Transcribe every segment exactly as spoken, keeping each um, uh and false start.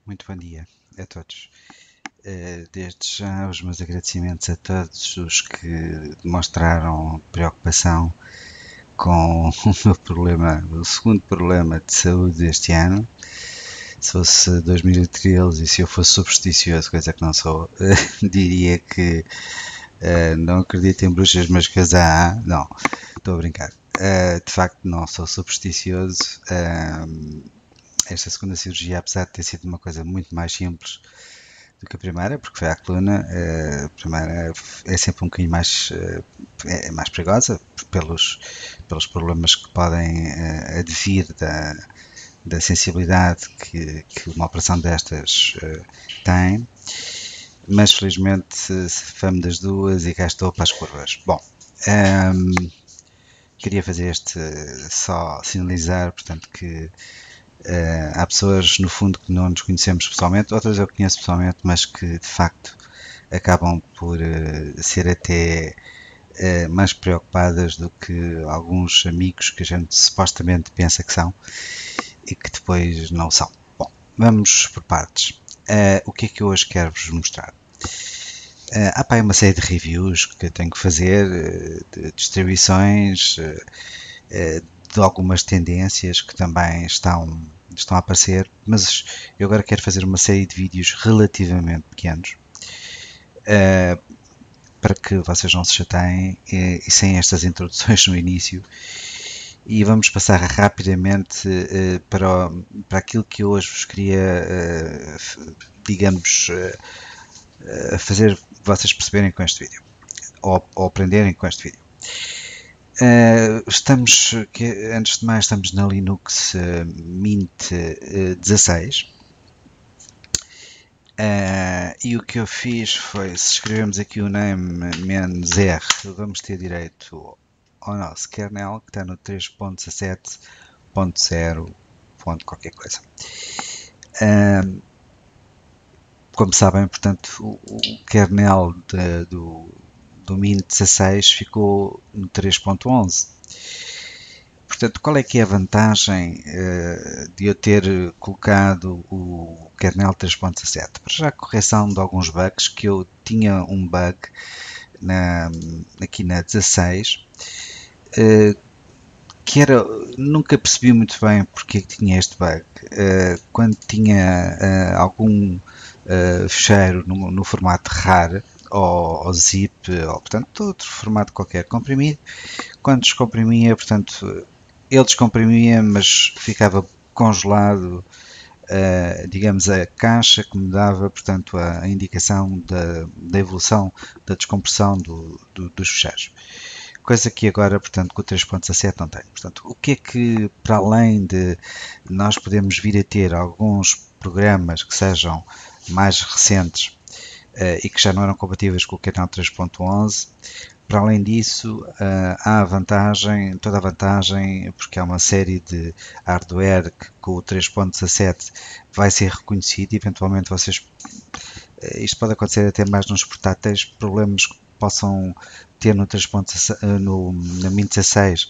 Muito bom dia a todos. Eh, Desde já os meus agradecimentos a todos os que demonstraram preocupação com o meu problema, o segundo problema de saúde deste ano. Se fosse dois mil e treze e se eu fosse supersticioso, coisa que não sou, diria que eh, não acredito em bruxas, mas que as há. Não, estou a brincar. Eh, de facto, não sou supersticioso. Eh, esta segunda cirurgia, apesar de ter sido uma coisa muito mais simples do que a primeira, porque foi à coluna. A primeira é sempre um bocadinho mais, é mais perigosa pelos, pelos problemas que podem advir da, da sensibilidade que, que uma operação destas tem, mas felizmente famo das duas e cá estou para as curvas. Bom, um, queria fazer este, só sinalizar, portanto, que Uh, há pessoas, no fundo, que não nos conhecemos pessoalmente, outras eu conheço pessoalmente, mas que de facto acabam por uh, ser até uh, mais preocupadas do que alguns amigos que a gente supostamente pensa que são e que depois não são. Bom, vamos por partes. Uh, o que é que eu hoje quero vos mostrar? Uh, há para aí uma série de reviews que eu tenho que fazer, uh, de distribuições, uh, uh, de algumas tendências que também estão, estão a aparecer, mas eu agora quero fazer uma série de vídeos relativamente pequenos uh, para que vocês não se chateiem e, e sem estas introduções no início, e vamos passar rapidamente uh, para, o, para aquilo que eu hoje vos queria, uh, digamos, uh, fazer vocês perceberem com este vídeo, ou, ou aprenderem com este vídeo. Uh, estamos, que, antes de mais, estamos na Linux uh, Mint uh, dezasseis uh, e o que eu fiz foi, se escrevemos aqui o name menos R, vamos ter direito ao nosso kernel que está no três ponto dezassete ponto zero. Qualquer coisa. Uh, como sabem, portanto, o, o kernel de, do do Mint dezasseis ficou no três ponto onze. Portanto, qual é que é a vantagem uh, de eu ter colocado o kernel três ponto dezassete? Para já a correção de alguns bugs, que eu tinha um bug na, aqui na dezasseis, uh, que era, nunca percebi muito bem porque tinha este bug. Uh, quando tinha uh, algum uh, fecheiro no, no formato RAR, ou, ou zip, ou portanto outro formato qualquer comprimido, quando descomprimia, portanto ele descomprimia, mas ficava congelado, uh, digamos, a caixa que me dava, portanto, a, a indicação da, da evolução da descompressão do, do, dos fecheiros. Coisa que agora, portanto, com o três ponto dezassete não tem. Portanto, o que é que, para além de nós podemos vir a ter alguns programas que sejam mais recentes Uh, e que já não eram compatíveis com o kernel três ponto onze. Para além disso, uh, há a vantagem, toda a vantagem, porque há uma série de hardware que com o três ponto dezassete vai ser reconhecido, e eventualmente vocês, uh, isto pode acontecer até mais nos portáteis, problemas que possam ter no, três ponto dezassete, uh, no, no Mint dezasseis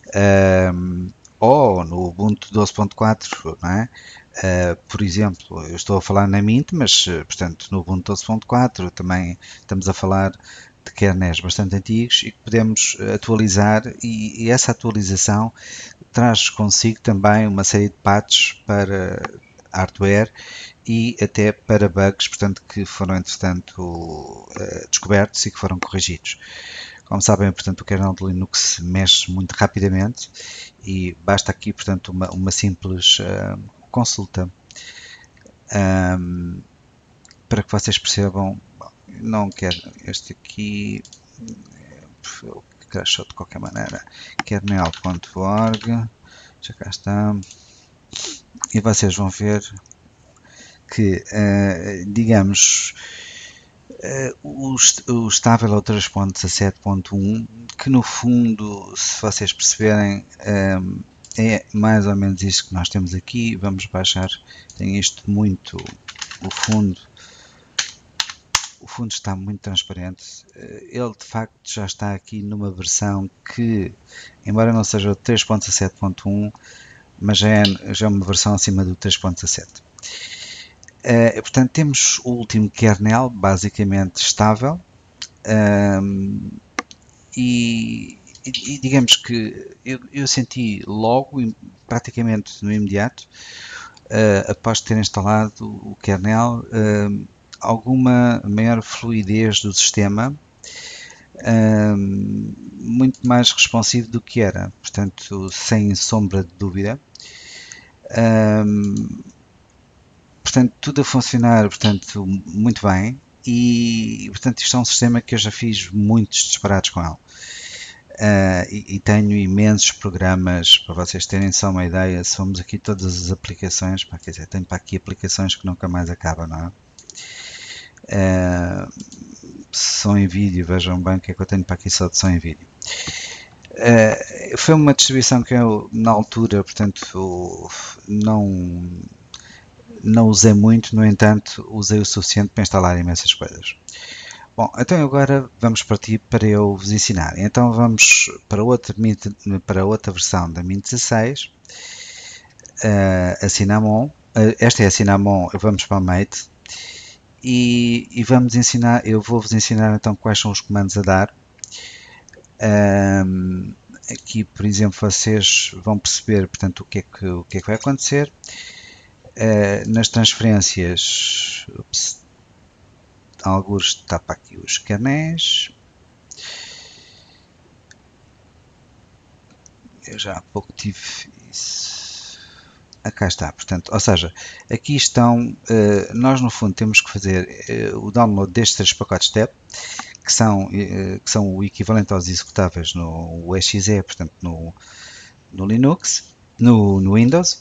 uh, ou no Ubuntu doze ponto quatro, não é? Uh, por exemplo, eu estou a falar na Mint, mas, portanto, no Ubuntu doze ponto quatro também estamos a falar de kernels bastante antigos e que podemos atualizar, e, e essa atualização traz consigo também uma série de patches para hardware e até para bugs, portanto, que foram, entretanto, uh, descobertos e que foram corrigidos. Como sabem, portanto, o kernel de Linux mexe muito rapidamente e basta aqui, portanto, uma, uma simples uh, consulta um, para que vocês percebam. Bom, não quero este aqui, crashou de qualquer maneira, kernel ponto org, já cá está, e vocês vão ver que, uh, digamos, Uh, o, o estável é o três ponto dezassete ponto um, que no fundo, se vocês perceberem, um, é mais ou menos isto que nós temos aqui. Vamos baixar, tem isto muito, o fundo, o fundo está muito transparente. Uh, ele de facto já está aqui numa versão que, embora não seja o três ponto dezassete ponto um, mas já é, já é uma versão acima do três ponto dezassete. Uh, portanto, temos o último kernel basicamente estável, um, e, e digamos que eu, eu senti logo, praticamente no imediato, uh, após ter instalado o kernel, uh, alguma maior fluidez do sistema, um, muito mais responsivo do que era, portanto, sem sombra de dúvida. Um, portanto, tudo a funcionar, portanto, muito bem, e portanto isto é um sistema que eu já fiz muitos disparados com ele. Uh, e, e tenho imensos programas, para vocês terem só uma ideia, se vamos aqui todas as aplicações, pá, quer dizer, tenho para aqui aplicações que nunca mais acabam, não é? Uh, som em vídeo, vejam bem o que é que eu tenho para aqui só de som em vídeo. Uh, foi uma distribuição que eu, na altura, portanto, não, não usei muito, no entanto, usei o suficiente para instalar imensas coisas. Bom, então agora vamos partir para eu vos ensinar. Então vamos para outra, para outra versão da Mint dezasseis, uh, a Cinnamon. Uh, esta é a Cinnamon, vamos para a Mate. E, e vamos ensinar, eu vou-vos ensinar então quais são os comandos a dar. Um, aqui, por exemplo, vocês vão perceber, portanto, o que é que, o que, é que vai acontecer. Uh, nas transferências, ups, alguns tapa aqui os kernéis. Eu já há pouco tive isso. Ah, cá está, portanto, ou seja, aqui estão, uh, nós no fundo temos que fazer uh, o download destes três pacotes T E P, que são, uh, que são o equivalente aos executáveis no E X E, portanto no, no Linux, no, no Windows,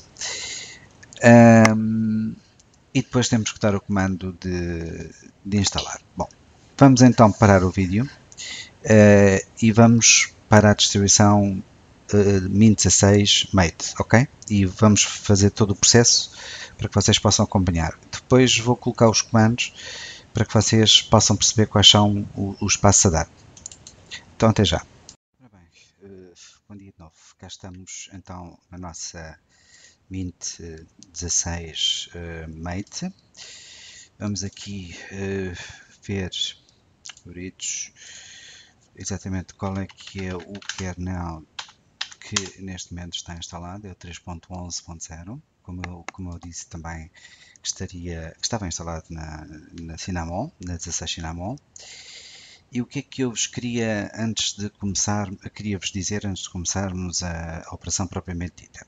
um, e depois temos que dar o comando de, de instalar. Bom, vamos então parar o vídeo uh, e vamos para a distribuição uh, Mint dezasseis Mate, ok? E vamos fazer todo o processo para que vocês possam acompanhar. Depois vou colocar os comandos para que vocês possam perceber quais são os passos a dar. Então até já. Ora bem, uh, bom dia de novo. Cá estamos então na nossa Mint dezasseis uh, Mate. Vamos aqui uh, ver favoritos, exatamente qual é que é o kernel que neste momento está instalado, é o três ponto onze ponto zero, como eu, como eu disse também que, estaria, que estava instalado na, na Cinnamon, na dezasseis Cinnamon. E o que é que eu vos queria, antes de começar, queria vos dizer antes de começarmos a, a operação propriamente dita.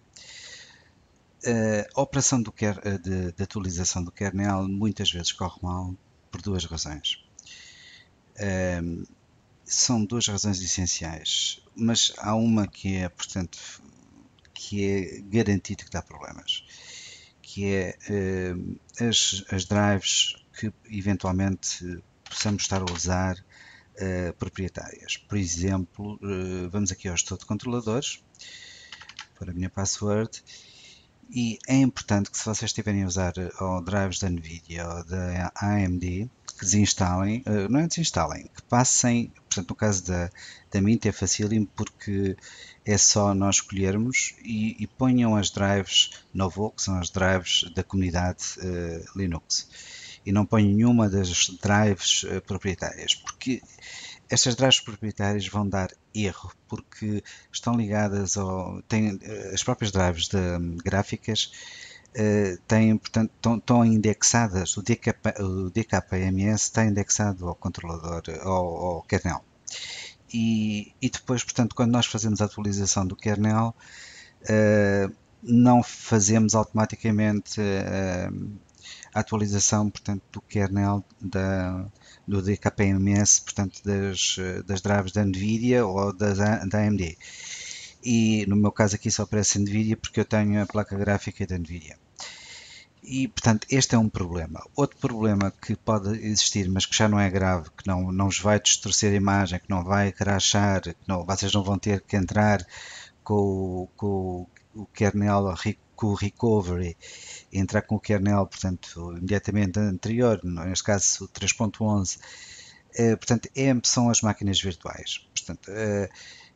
A operação do, de, de atualização do kernel muitas vezes corre mal por duas razões. Um, são duas razões essenciais, mas há uma que é, portanto, que é garantido que dá problemas, que é uh, as, as drives que eventualmente possamos estar a usar uh, proprietárias. Por exemplo, uh, vamos aqui ao gestor de controladores, para a minha password, e é importante que se vocês estiverem a usar ou drives da NVIDIA ou da A M D, que desinstalem, não é desinstalem, que passem, portanto no caso da, da Mint é facílimo porque é só nós escolhermos e, e ponham as drives Novo, que são as drives da comunidade uh, Linux, e não ponham nenhuma das drives uh, proprietárias, porque estas drives proprietárias vão dar erro, porque estão ligadas ao... Têm, as próprias drives de, um, gráficas uh, têm, portanto, estão, estão indexadas, o, D K, o D K M S está indexado ao controlador, ao, ao kernel. E, e depois, portanto, quando nós fazemos a atualização do kernel, uh, não fazemos automaticamente uh, a atualização, portanto, do kernel da, do D K M S, portanto, das, das drives da NVIDIA ou das, da A M D. E no meu caso aqui só aparece NVIDIA porque eu tenho a placa gráfica da NVIDIA. E, portanto, este é um problema. Outro problema que pode existir, mas que já não é grave, que não, não vos vai distorcer a imagem, que não vai crashar, que não, vocês não vão ter que entrar com, com o kernel, com o recovery, entrar com o kernel, portanto, imediatamente anterior, neste caso o três ponto onze, eh, portanto, é, são as máquinas virtuais. Portanto, eh,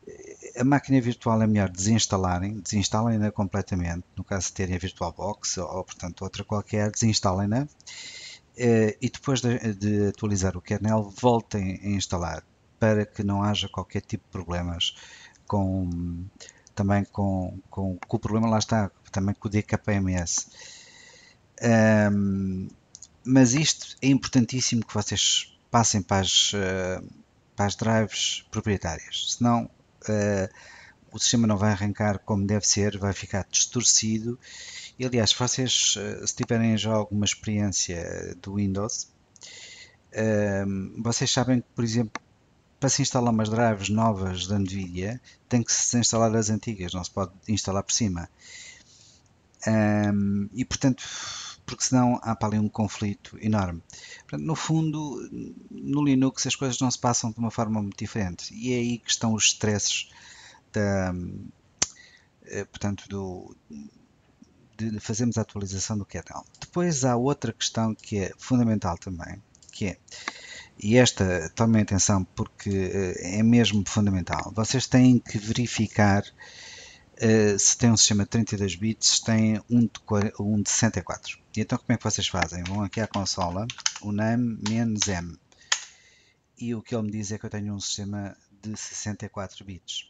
A máquina virtual é melhor desinstalarem, desinstalem-na completamente, no caso de terem a VirtualBox ou, ou portanto outra qualquer, desinstalem-na e depois de, de atualizar o kernel voltem a instalar para que não haja qualquer tipo de problemas com, também com, com, com o problema lá está, também com o D K M S. Um, mas isto é importantíssimo que vocês passem para as, uh, para as drives proprietárias, senão uh, o sistema não vai arrancar como deve ser, vai ficar distorcido. E aliás, se vocês uh, se tiverem já alguma experiência do Windows, uh, vocês sabem que, por exemplo, para se instalar umas drives novas da Nvidia, tem que se instalar as antigas, não se pode instalar por cima. Um, e portanto, porque senão há para ali um conflito enorme. Portanto, no fundo, no Linux as coisas não se passam de uma forma muito diferente. E é aí que estão os stresses da, portanto, do, de fazermos a atualização do kernel. Depois há outra questão que é fundamental também, que é, e esta tomem atenção porque é mesmo fundamental, vocês têm que verificar Uh, se tem um sistema de trinta e dois bits, se tem um de, um de sessenta e quatro. E então como é que vocês fazem? Vão aqui à consola, o name-m, e o que ele me diz é que eu tenho um sistema de sessenta e quatro bits.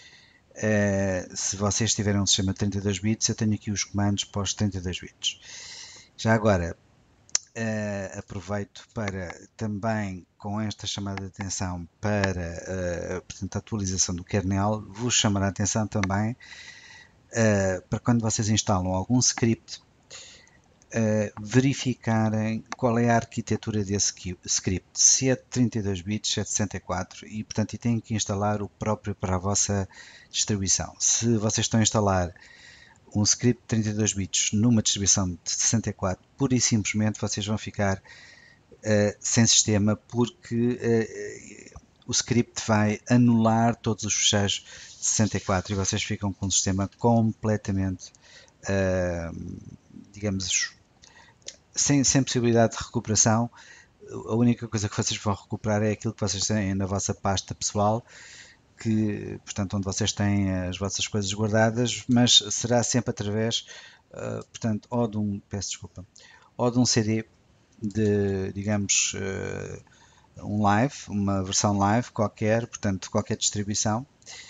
Uh, se vocês tiverem um sistema de trinta e dois bits, eu tenho aqui os comandos para os trinta e dois bits. Já agora, uh, aproveito para também, com esta chamada de atenção para uh, portanto, a atualização do kernel, vos chamar a atenção também Uh, para quando vocês instalam algum script, uh, verificarem qual é a arquitetura desse script, se é de trinta e dois bits, se é de sessenta e quatro, e portanto e têm que instalar o próprio para a vossa distribuição. Se vocês estão a instalar um script de trinta e dois bits numa distribuição de sessenta e quatro, pura e simplesmente vocês vão ficar uh, sem sistema, porque uh, o script vai anular todos os fecheiros de sessenta e quatro e vocês ficam com um sistema completamente, uh, digamos, sem, sem possibilidade de recuperação. A única coisa que vocês vão recuperar é aquilo que vocês têm na vossa pasta pessoal, que, portanto, onde vocês têm as vossas coisas guardadas, mas será sempre através, uh, portanto, ou de um, peço desculpa, ou de um C D de, digamos, uh, um live, uma versão live qualquer, portanto, qualquer distribuição,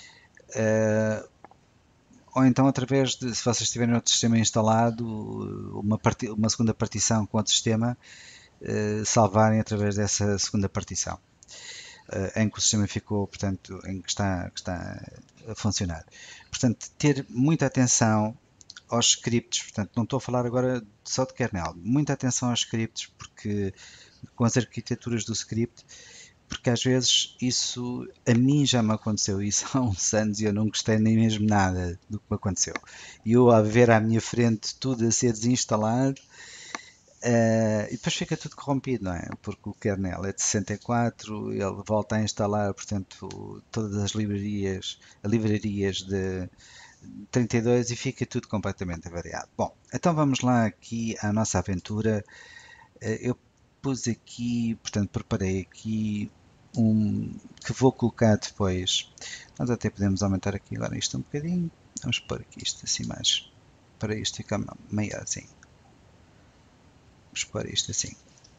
uh, ou então através de, se vocês tiverem outro sistema instalado, uma, part uma segunda partição com outro sistema, uh, salvarem através dessa segunda partição, uh, em que o sistema ficou, portanto, em que está, que está a funcionar. Portanto, ter muita atenção aos scripts, portanto, não estou a falar agora só de kernel, muita atenção aos scripts, porque com as arquiteturas do script, porque às vezes isso, a mim já me aconteceu isso há uns anos e eu não gostei nem mesmo nada do que me aconteceu. E eu a ver à minha frente tudo a ser desinstalado, uh, e depois fica tudo corrompido, não é? Porque o kernel é de sessenta e quatro, ele volta a instalar, portanto, todas as livrarias, livrarias de trinta e dois e fica tudo completamente avariado. Bom, então vamos lá aqui à nossa aventura. Eu pus aqui, portanto, preparei aqui um que vou colocar depois. Nós até podemos aumentar aqui agora isto um bocadinho. Vamos pôr aqui isto assim mais, para isto ficar maior assim. Vamos pôr isto assim.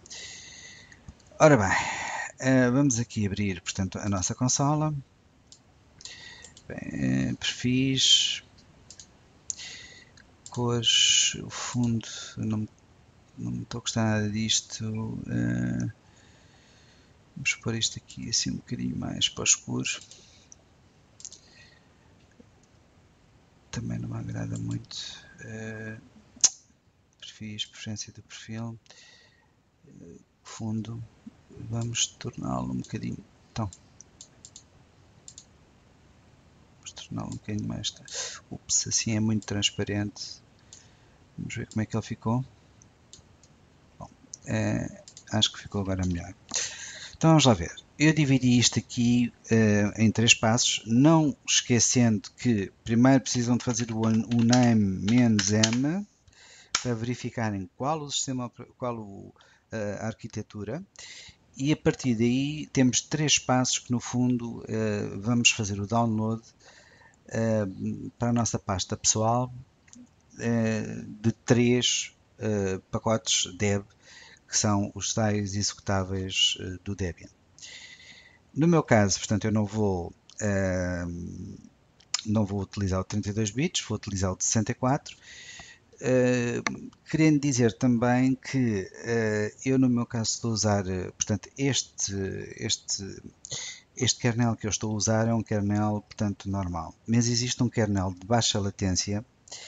Ora bem, vamos aqui abrir, portanto, a nossa consola. Bem, perfis, cores, o fundo, não, não estou a gostar nada disto. Uh, vamos pôr isto aqui assim um bocadinho mais para o escuro. Também não me agrada muito. Uh, perfis, preferência do perfil. Uh, fundo, vamos torná-lo um bocadinho. Então, torná-lo um bocadinho mais. Ups, assim é muito transparente. Vamos ver como é que ele ficou. Bom, é, acho que ficou agora melhor. Então vamos lá ver. Eu dividi isto aqui uh, em três passos, não esquecendo que primeiro precisam de fazer o, o name-m para verificarem qual o sistema, qual o, uh, a arquitetura, E a partir daí temos três passos que no fundo uh, vamos fazer o download uh, para a nossa pasta pessoal uh, de três uh, pacotes Deb, que são os tais executáveis uh, do Debian. No meu caso, portanto, eu não vou uh, não vou utilizar o trinta e dois bits, vou utilizar o de sessenta e quatro. Uh, querendo dizer também que uh, eu no meu caso estou a usar, uh, portanto, este, este, este kernel que eu estou a usar é um kernel, portanto, normal, mas existe um kernel de baixa latência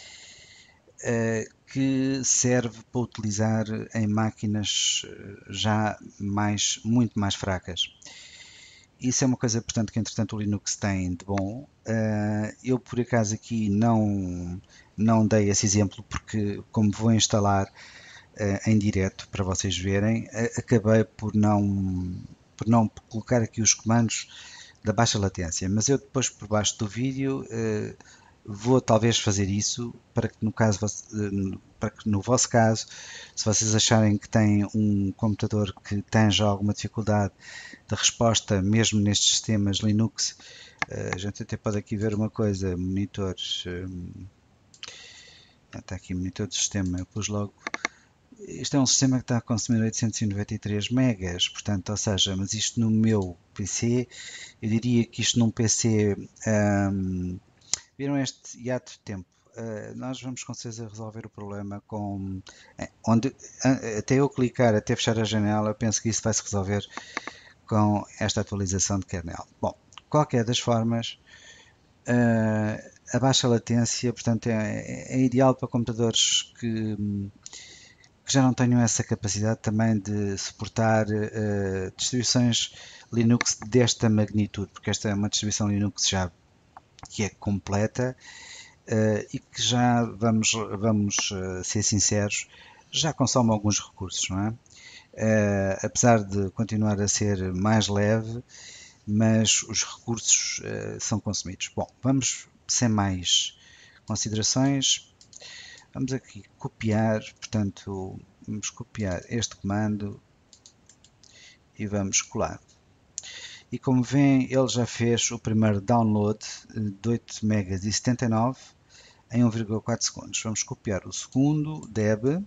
uh, que serve para utilizar em máquinas já mais, muito mais fracas. Isso é uma coisa, portanto, que entretanto o Linux tem de bom. Uh, eu por acaso aqui não, não dei esse exemplo porque como vou instalar uh, em direto para vocês verem, uh, acabei por não, por não colocar aqui os comandos da baixa latência, mas eu depois por baixo do vídeo uh, vou talvez fazer isso para que no caso uh, para que no vosso caso, se vocês acharem que têm um computador que tem já alguma dificuldade de resposta mesmo nestes sistemas Linux, uh, a gente até pode aqui ver uma coisa, monitores, um, está aqui monitor de sistema, eu pus logo. Isto é um sistema que está a consumir oitocentos e noventa e três megas, portanto, ou seja, mas isto no meu P C, eu diria que isto num P C, um, viram este hiato de tempo? Uh, nós vamos com certeza resolver o problema com, onde, até eu clicar, até fechar a janela, penso que isso vai se resolver com esta atualização de kernel. Bom, qualquer das formas, uh, a baixa latência, portanto, é, é ideal para computadores que que já não tenham essa capacidade também de suportar uh, distribuições Linux desta magnitude, porque esta é uma distribuição Linux já que é completa uh, e que já, vamos, vamos uh, ser sinceros, já consome alguns recursos, não é? Uh, apesar de continuar a ser mais leve, mas os recursos uh, são consumidos. Bom, vamos sem mais considerações. Vamos aqui copiar, portanto, vamos copiar este comando e vamos colar. E como veem, ele já fez o primeiro download de oito megas e setenta e nove em um vírgula quatro segundos. Vamos copiar o segundo, deb,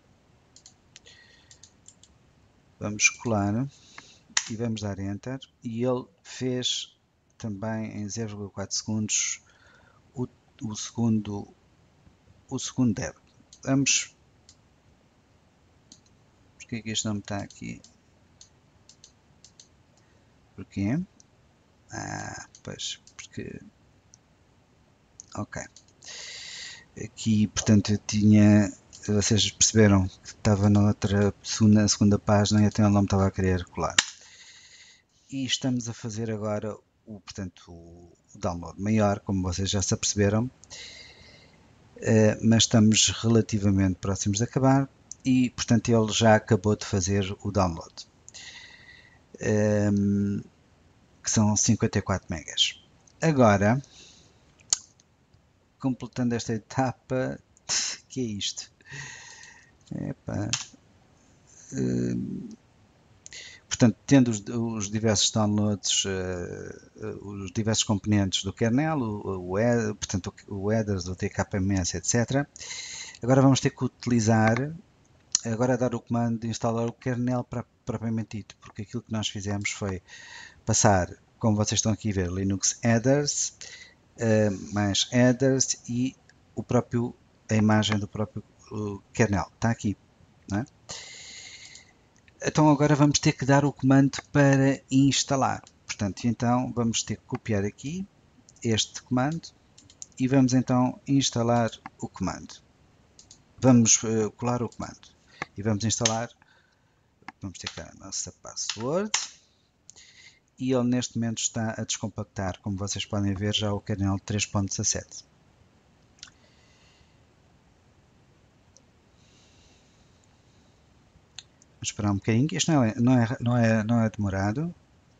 vamos colar e vamos dar Enter. E ele fez também em zero vírgula quatro segundos o, o segundo o segundo deb. Vamos. Porque é que este não está aqui? Porquê? Ah, pois, porque. Ok. Aqui, portanto, eu tinha. Vocês perceberam que estava na outra segunda, segunda página e até ele não me estava a querer colar. E estamos a fazer agora o, portanto, o download maior, como vocês já se aperceberam. Mas estamos relativamente próximos de acabar e, portanto, ele já acabou de fazer o download. Um, que são cinquenta e quatro megas. Agora, completando esta etapa, que é isto? Epa. Uh, portanto, tendo os, os diversos downloads, uh, os diversos componentes do kernel, o, o, portanto, o headers, o T K M S, etcétera. Agora vamos ter que utilizar, agora dar o comando de instalar o kernel para, propriamente dito, porque aquilo que nós fizemos foi passar, como vocês estão aqui a ver, Linux headers, uh, mais headers e o próprio, a imagem do próprio uh, kernel. Está aqui, não é? Então agora vamos ter que dar o comando para instalar. Portanto, então vamos ter que copiar aqui este comando e vamos então instalar o comando. Vamos uh, colar o comando e vamos instalar. Vamos ter cá a nossa password. E ele neste momento está a descompactar, como vocês podem ver, já o kernel três ponto dezassete. Vamos esperar um bocadinho, isto não é, não é, não é, não é demorado.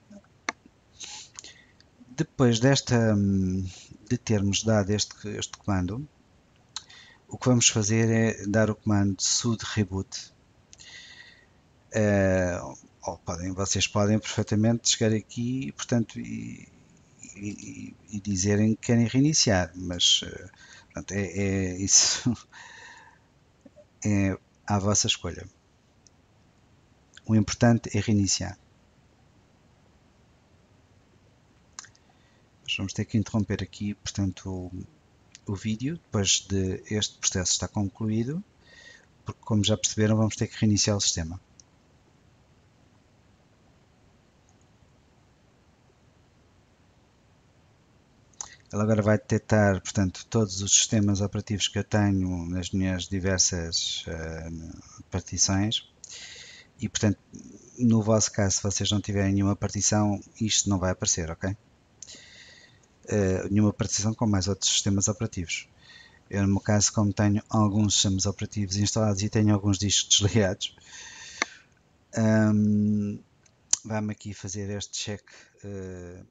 Depois desta, de termos dado este, este comando, o que vamos fazer é dar o comando sudo reboot. Uh, ou podem, vocês podem perfeitamente chegar aqui, portanto, e, e, e dizerem que querem reiniciar, mas portanto, é, é isso é à vossa escolha. O importante é reiniciar. Mas vamos ter que interromper aqui, portanto, o, o vídeo, depois de este processo estar concluído, porque como já perceberam, vamos ter que reiniciar o sistema. Ele agora vai detectar, portanto, todos os sistemas operativos que eu tenho nas minhas diversas uh, partições e, portanto, no vosso caso, se vocês não tiverem nenhuma partição, isto não vai aparecer, ok? Uh, nenhuma partição com mais outros sistemas operativos. Eu, no meu caso, como tenho alguns sistemas operativos instalados e tenho alguns discos desligados, um, vai-me aqui fazer este check uh,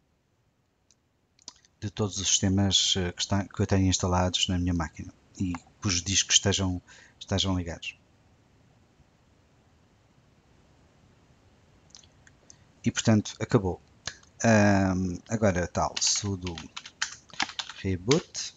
de todos os sistemas que, está, que eu tenho instalados na minha máquina e cujos discos estejam, estejam ligados. E portanto acabou. Um, agora tal, sudo reboot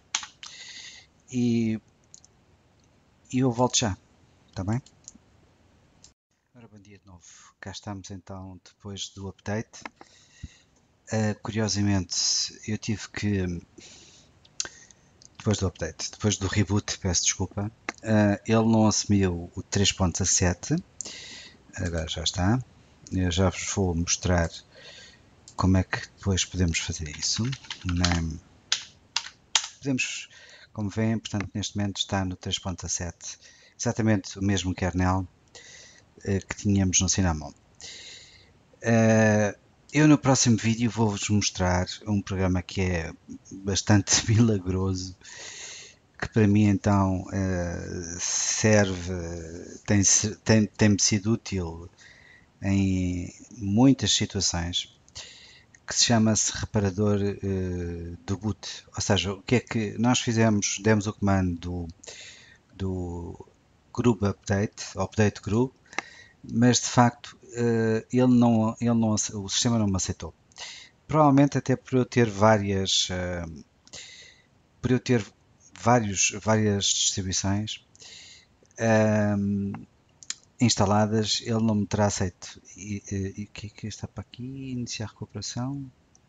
e, e eu volto já, está bem? Ora, bom dia de novo. Cá estamos então depois do update. Uh, curiosamente, eu tive que depois do update, depois do reboot, peço desculpa, uh, ele não assumiu o três ponto sete, agora já está. Eu já vos vou mostrar como é que depois podemos fazer isso. Name. Podemos, como veem, portanto, neste momento está no três ponto sete, exatamente o mesmo kernel uh, que tínhamos no Cinnamon. Uh, eu no próximo vídeo vou-vos mostrar um programa que é bastante milagroso, que para mim então uh, serve, tem, tem, tem-me sido útil em muitas situações, que se chama-se reparador uh, do boot. Ou seja, o que é que nós fizemos? Demos o comando do, do group update, update group, mas de facto uh, ele não, ele não, o sistema não me aceitou. Provavelmente até por eu ter várias, uh, por eu ter vários, várias distribuições um, instaladas, ele não me terá aceito. E o que é que está para aqui? Iniciar recuperação.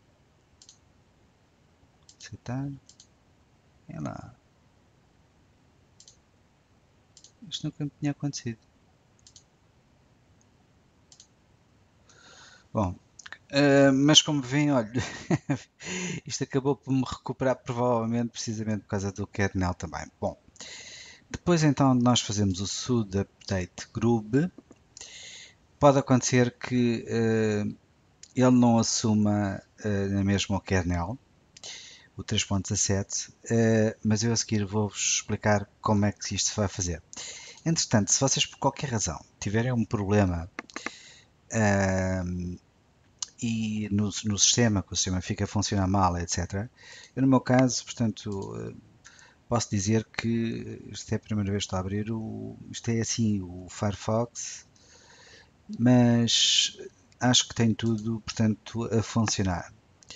Aceitar. É lá. Isto nunca me tinha acontecido. Bom, uh, mas como veem, olha, isto acabou por me recuperar provavelmente precisamente por causa do kernel também. Bom, depois então nós fazemos o sudo update group. Pode acontecer que uh, ele não assuma uh, na mesma o kernel, o três ponto dezassete, uh, mas eu a seguir vou-vos explicar como é que isto se vai fazer. Entretanto, se vocês por qualquer razão tiverem um problema uh, e no, no sistema, que o sistema fica a funcionar mal, etcétera. Eu no meu caso, portanto, uh, posso dizer que isto é a primeira vez que estou a abrir, o, isto é assim, o Firefox, mas acho que tem tudo, portanto, a funcionar.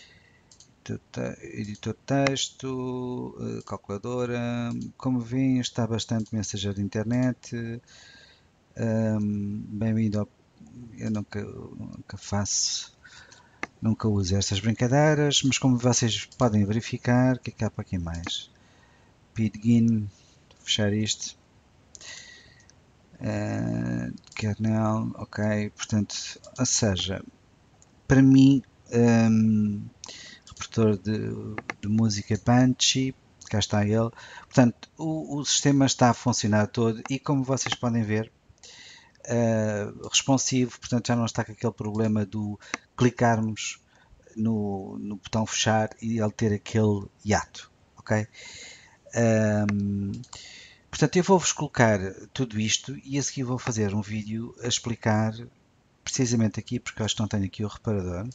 Editor de texto, calculadora, como veem está bastante mensageiro de internet, um, bem-vindo ao... eu nunca, nunca faço, nunca uso estas brincadeiras, mas como vocês podem verificar, o que é que há para aqui mais? Pidgin, fechar isto, uh, kernel, ok, portanto, ou seja, para mim, um, reprodutor de, de música Banshee, cá está ele. Portanto, o, o sistema está a funcionar todo e como vocês podem ver, uh, responsivo, portanto já não está com aquele problema do clicarmos no, no botão fechar e ele ter aquele hiato, ok? Um, portanto, eu vou-vos colocar tudo isto e a seguir vou fazer um vídeo a explicar precisamente aqui, porque eu acho que não tenho aqui o reparador.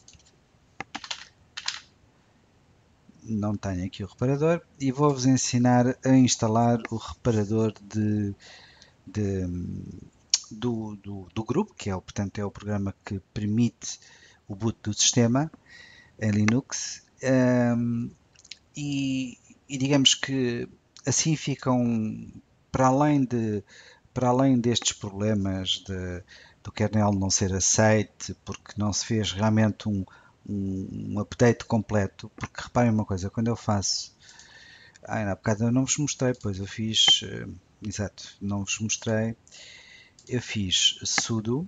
Não tenho aqui o reparador e vou-vos ensinar a instalar o reparador de, de, do, do, do grupo, que é, o, portanto, é o programa que permite o boot do sistema em Linux, um, e, e digamos que assim ficam, para além de para além destes problemas de, do kernel não ser aceite, porque não se fez realmente um, um, um update completo, porque reparem uma coisa, quando eu faço, ah, há bocado eu não vos mostrei, pois eu fiz, uh, exato, não vos mostrei, eu fiz sudo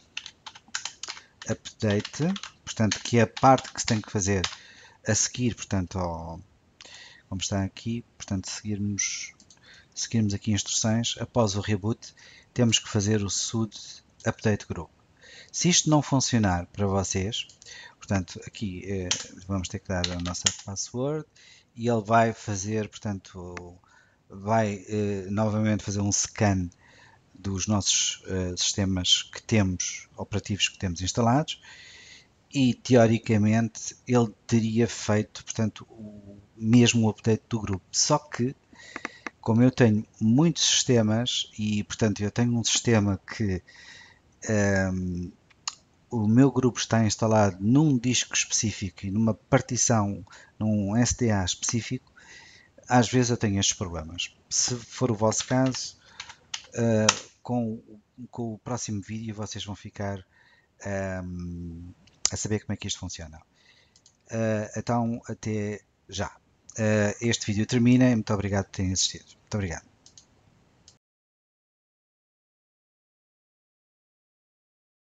update, portanto, que é a parte que se tem que fazer a seguir, portanto, ao, como está aqui, portanto, seguirmos, seguirmos aqui instruções, após o reboot, temos que fazer o sudo update group. Se isto não funcionar para vocês, portanto, aqui eh, vamos ter que dar a nossa password e ele vai fazer, portanto, vai eh, novamente fazer um scan dos nossos eh, sistemas que temos, operativos que temos instalados, e teoricamente ele teria feito, portanto, o mesmo update do grupo. Só que, como eu tenho muitos sistemas e, portanto, eu tenho um sistema que um, o meu grupo está instalado num disco específico e numa partição, num S D A específico, às vezes eu tenho estes problemas. Se for o vosso caso, uh, com, com o próximo vídeo vocês vão ficar um, a saber como é que isto funciona. Uh, então, até já. Uh, este vídeo termina e muito obrigado por terem assistido. Muito obrigado.